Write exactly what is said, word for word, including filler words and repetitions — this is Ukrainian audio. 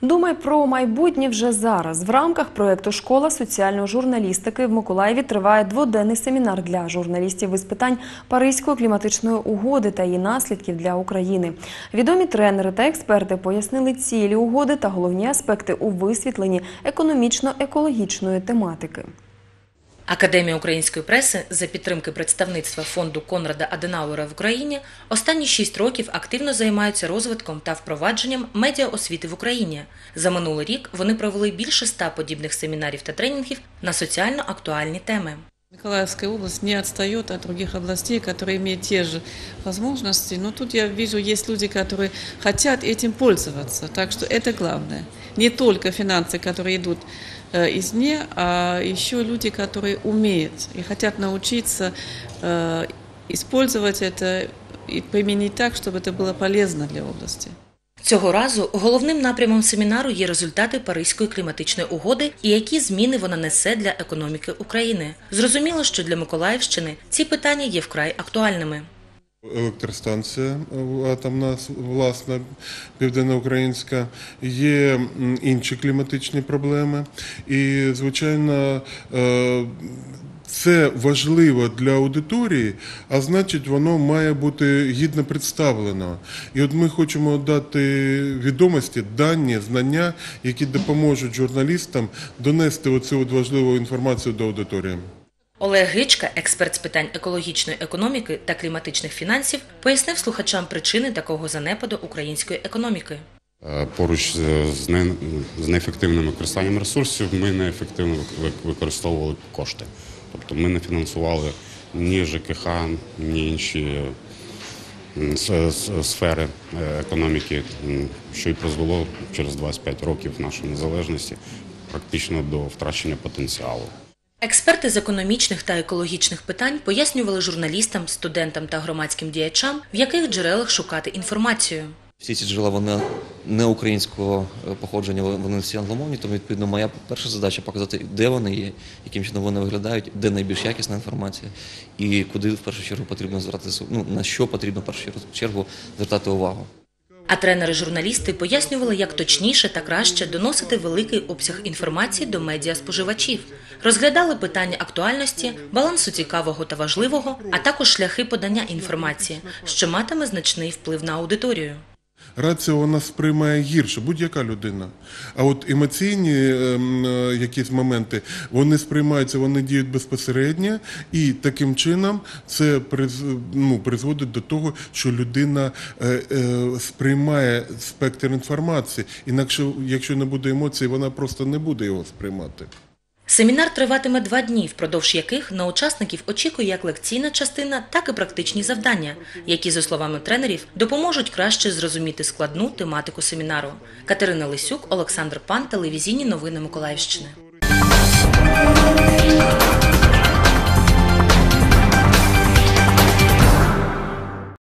Думай про майбутнє вже зараз. В рамках проєкту «Школа соціальної журналістики» в Миколаєві триває дводенний семінар для журналістів із питань Паризької кліматичної угоди та її наслідків для України. Відомі тренери та експерти пояснили цілі угоди та головні аспекти у висвітленні економічно-екологічної тематики. Академія української преси за підтримки представництва фонду Конрада Аденауера в Україні останні шість років активно займаються розвитком та впровадженням медіаосвіти в Україні. За минулий рік вони провели більше ста подібних семінарів та тренінгів на соціально актуальні теми. Николаевская область не отстает от других областей, которые имеют те же возможности, но тут я вижу, есть люди, которые хотят этим пользоваться, так что это главное. Не только финансы, которые идут извне, а еще люди, которые умеют и хотят научиться использовать это и применить так, чтобы это было полезно для области. Цього разу головним напрямом семінару є результати Паризької кліматичної угоди і які зміни вона несе для економіки України. Зрозуміло, що для Миколаївщини ці питання є вкрай актуальними. Електростанція атомна, власна, південноукраїнська, є інші кліматичні проблеми і, звичайно, це важливо для аудиторії, а значить воно має бути гідно представлено. І от ми хочемо дати відомості, дані, знання, які допоможуть журналістам донести оцю от важливу інформацію до аудиторії. Олег Гичка, експерт з питань екологічної економіки та кліматичних фінансів, пояснив слухачам причини такого занепаду української економіки. Поруч з, не, з неефективним використанням ресурсів ми неефективно використовували кошти. Тобто ми не фінансували ні ЖКХ, ні інші сфери економіки, що й призвело через двадцять п'ять років нашої незалежності практично до втрачення потенціалу. Експерти з економічних та екологічних питань пояснювали журналістам, студентам та громадським діячам, в яких джерелах шукати інформацію. Всі ці джерела, вони не українського походження, вони всі англомовні, тому, відповідно, моя перша задача – показати, де вони є, яким чином вони виглядають, де найбільш якісна інформація і куди, в першу чергу, потрібно звертатися, ну, на що потрібно, в першу чергу, звертати увагу. А тренери-журналісти пояснювали, як точніше та краще доносити великий обсяг інформації до медіаспоживачів. Розглядали питання актуальності, балансу цікавого та важливого, а також шляхи подання інформації, що матиме значний вплив на аудиторію. Рація вона сприймає гірше, будь-яка людина. А от емоційні е, якісь моменти, вони сприймаються, вони діють безпосередньо, і таким чином це приз, ну, призводить до того, що людина е, е, сприймає спектр інформації. Інакше, якщо не буде емоцій, вона просто не буде його сприймати. Семінар триватиме два дні, впродовж яких на учасників очікує як лекційна частина, так і практичні завдання, які, за словами тренерів, допоможуть краще зрозуміти складну тематику семінару. Катерина Лисюк, Олександр Пан, телевізійні новини Миколаївщини.